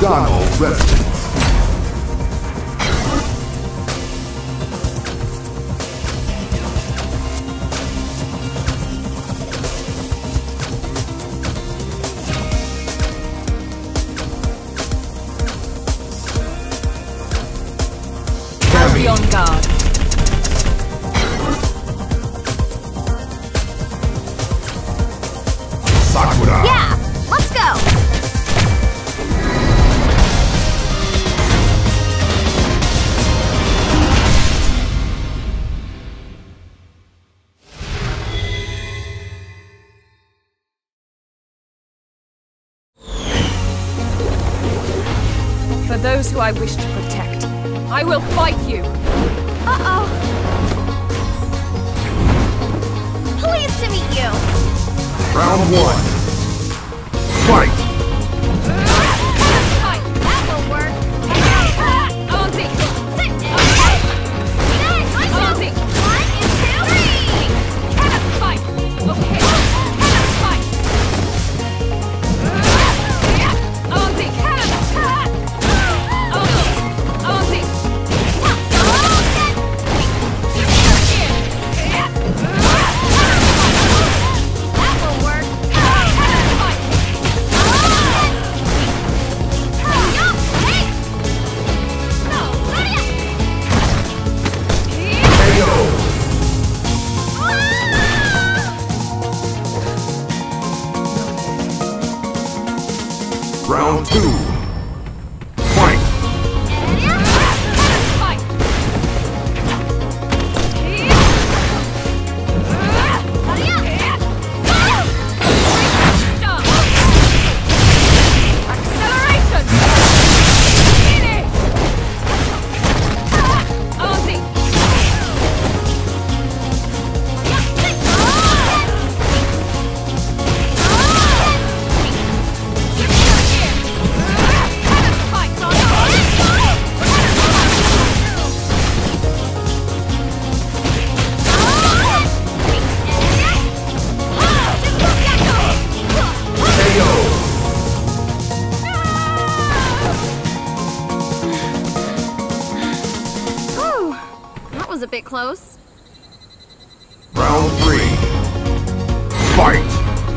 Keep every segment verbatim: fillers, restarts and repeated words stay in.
Nagano residence. I'll be on guard. Sakura. Yeah, let's go. For those who I wish to protect, I will fight you! Uh-oh. Pleased to meet you. Round one. Fight! That will work. Auntie! Sit. Okay. Sit. Auntie! One, two, three. Cannot fight! Okay! Cannot fight! Auntie! Cannot! Auntie! Auntie! That will work. K O. Round two. Fight! K O. Whew. That was a bit close. Round three. Fight!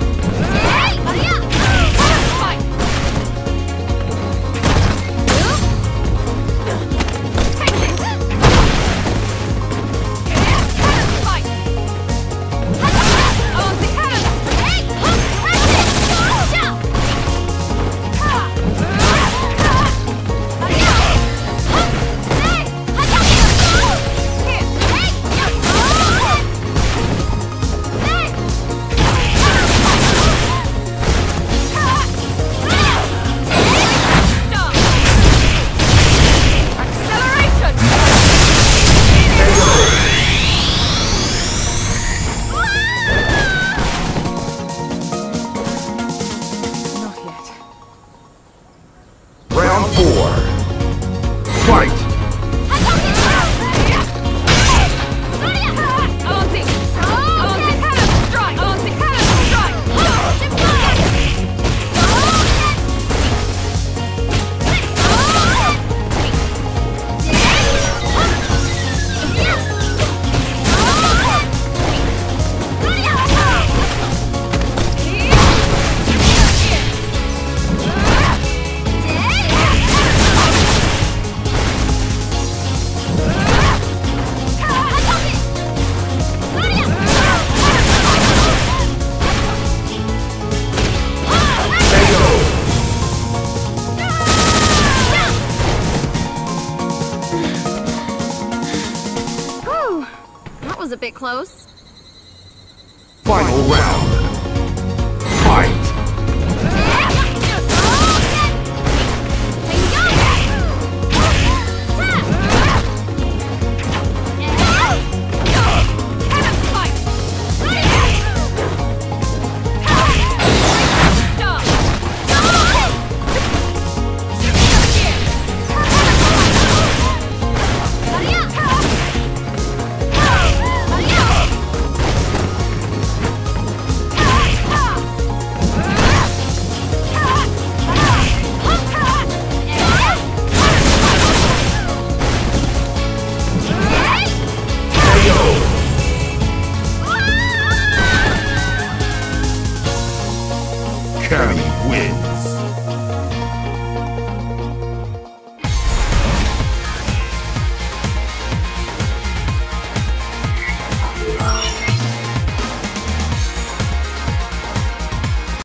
Round four. Fight! Whew. That was a bit close. Final round. Fight! Cammy wins.